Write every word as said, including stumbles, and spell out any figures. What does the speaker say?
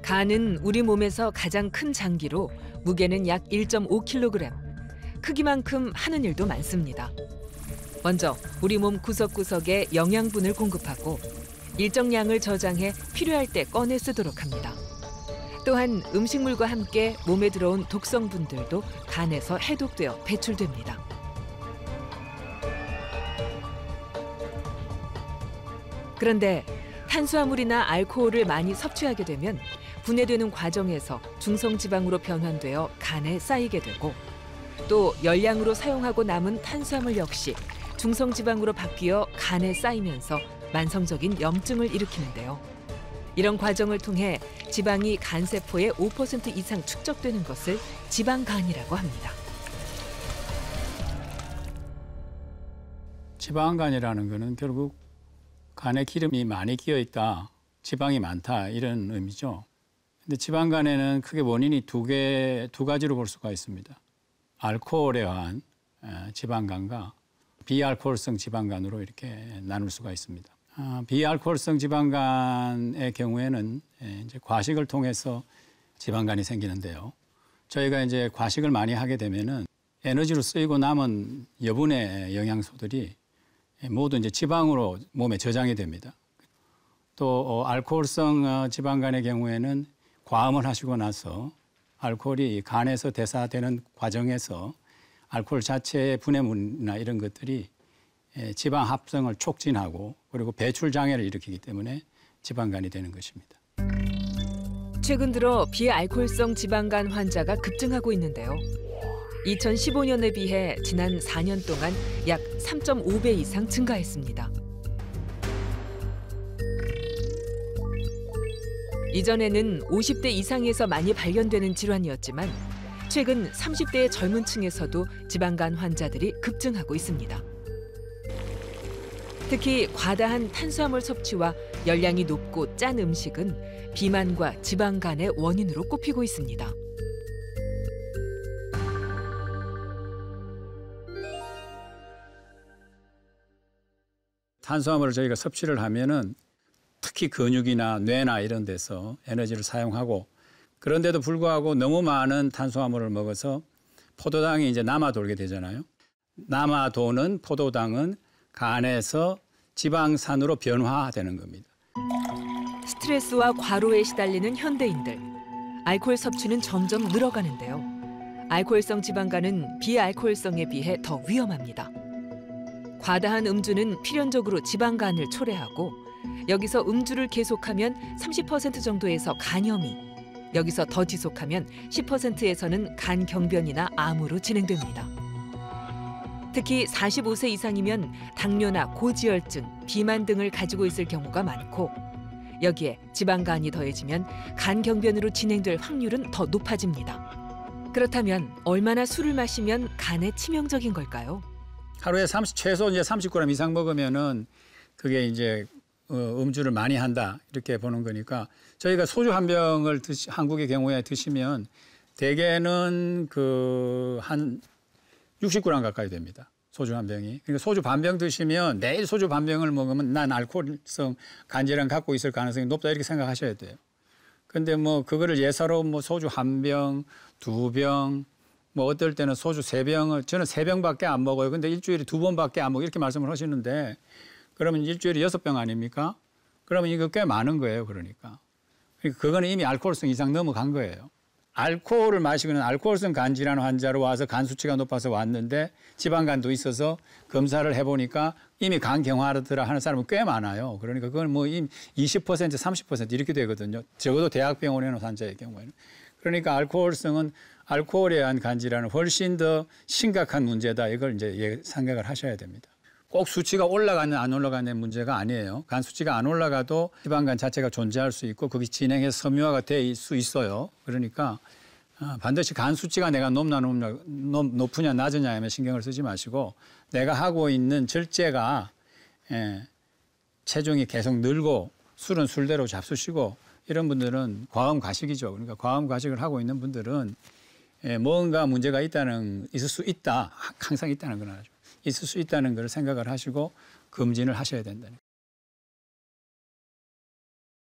간은 우리 몸에서 가장 큰 장기로 무게는 약 일 점 오 킬로그램. 크기만큼 하는 일도 많습니다. 먼저 우리 몸 구석구석에 영양분을 공급하고 일정 양을 저장해 필요할 때 꺼내 쓰도록 합니다. 또한 음식물과 함께 몸에 들어온 독성분들도 간에서 해독되어 배출됩니다. 그런데 탄수화물이나 알코올을 많이 섭취하게 되면 분해되는 과정에서 중성지방으로 변환되어 간에 쌓이게 되고 또 열량으로 사용하고 남은 탄수화물 역시 중성지방으로 바뀌어 간에 쌓이면서 만성적인 염증을 일으키는데요. 이런 과정을 통해 지방이 간세포의 오 퍼센트 이상 축적되는 것을 지방간이라고 합니다. 지방간이라는 것은 결국 간에 기름이 많이 끼어 있다, 지방이 많다 이런 의미죠. 근데 지방간에는 크게 원인이 두 개, 두 가지로 볼 수가 있습니다. 알코올에 의한 지방간과 비알코올성 지방간으로 이렇게 나눌 수가 있습니다. 아, 비알코올성 지방간의 경우에는 이제 과식을 통해서 지방간이 생기는데요. 저희가 이제 과식을 많이 하게 되면은 에너지로 쓰이고 남은 여분의 영양소들이 모두 이제 지방으로 몸에 저장이 됩니다. 또 알코올성 지방간의 경우에는 과음을 하시고 나서 알코올이 간에서 대사되는 과정에서 알코올 자체의 분해물이나 이런 것들이 지방 합성을 촉진하고 그리고 배출 장애를 일으키기 때문에 지방간이 되는 것입니다. 최근 들어 비알코올성 지방간 환자가 급증하고 있는데요. 이천십오 년에 비해 지난 사 년 동안 약 삼 점 오 배 이상 증가했습니다. 이전에는 오십 대 이상에서 많이 발견되는 질환이었지만 최근 삼십 대의 젊은 층에서도 지방간 환자들이 급증하고 있습니다. 특히 과다한 탄수화물 섭취와 열량이 높고 짠 음식은 비만과 지방간의 원인으로 꼽히고 있습니다. 탄수화물을 저희가 섭취를 하면은 특히 근육이나 뇌나 이런 데서 에너지를 사용하고 그런데도 불구하고 너무 많은 탄수화물을 먹어서 포도당이 이제 남아 돌게 되잖아요. 남아 도는 포도당은 간에서 지방산으로 변화되는 겁니다. 스트레스와 과로에 시달리는 현대인들. 알코올 섭취는 점점 늘어가는데요. 알코올성 지방간은 비알코올성에 비해 더 위험합니다. 과다한 음주는 필연적으로 지방간을 초래하고 여기서 음주를 계속하면 삼십 퍼센트 정도에서 간염이, 여기서 더 지속하면 십 퍼센트에서는 간경변이나 암으로 진행됩니다. 특히 사십오 세 이상이면 당뇨나 고지혈증, 비만 등을 가지고 있을 경우가 많고 여기에 지방간이 더해지면 간경변으로 진행될 확률은 더 높아집니다. 그렇다면 얼마나 술을 마시면 간에 치명적인 걸까요? 하루에 삼십, 최소 이제 삼십 그램 이상 먹으면은 그게 이제 어, 음주를 많이 한다 이렇게 보는 거니까 저희가 소주 한 병을 드시, 한국의 경우에 드시면 대개는 그 한 육십 그램 가까이 됩니다. 소주 한 병이. 그러니까 소주 반 병 드시면 내일 소주 반 병을 먹으면 난 알코올성 간질환 갖고 있을 가능성이 높다 이렇게 생각하셔야 돼요. 근데 뭐 그거를 예사로 뭐 소주 한 병, 두 병, 뭐 어떨 때는 소주 세 병을 저는 세 병밖에 안 먹어요. 근데 일주일에 두 번밖에 안 먹어 이렇게 말씀을 하시는데 그러면 일주일에 여섯 병 아닙니까? 그러면 이거 꽤 많은 거예요. 그러니까. 그러니까 그거는 이미 알코올성 이상 넘어간 거예요. 알코올을 마시고는 알코올성 간질환 환자로 와서 간 수치가 높아서 왔는데 지방간도 있어서 검사를 해보니까 이미 간 경화르더라 하는 사람은 꽤 많아요. 그러니까 그건 뭐 이미 이십 퍼센트, 삼십 퍼센트 이렇게 되거든요. 적어도 대학병원에 있는 환자의 경우에는. 그러니까 알코올성은 알코올에 의한 간질환은 훨씬 더 심각한 문제다. 이걸 이제 생각을 하셔야 됩니다. 꼭 수치가 올라가는 안 올라가는 문제가 아니에요. 간 수치가 안 올라가도 지방간 자체가 존재할 수 있고 그게 진행해서 섬유화가 될 수 있어요. 그러니까 반드시 간 수치가 내가 높나 높으냐 낮으냐에 신경을 쓰지 마시고 내가 하고 있는 절제가 예, 체중이 계속 늘고 술은 술대로 잡수시고 이런 분들은 과음 과식이죠. 그러니까 과음 과식을 하고 있는 분들은 예, 뭔가 문제가 있다는 있을 수 있다. 항상 있다는 건 아니죠. 있을 수 있다는 걸 생각을 하시고 검진을 하셔야 된다는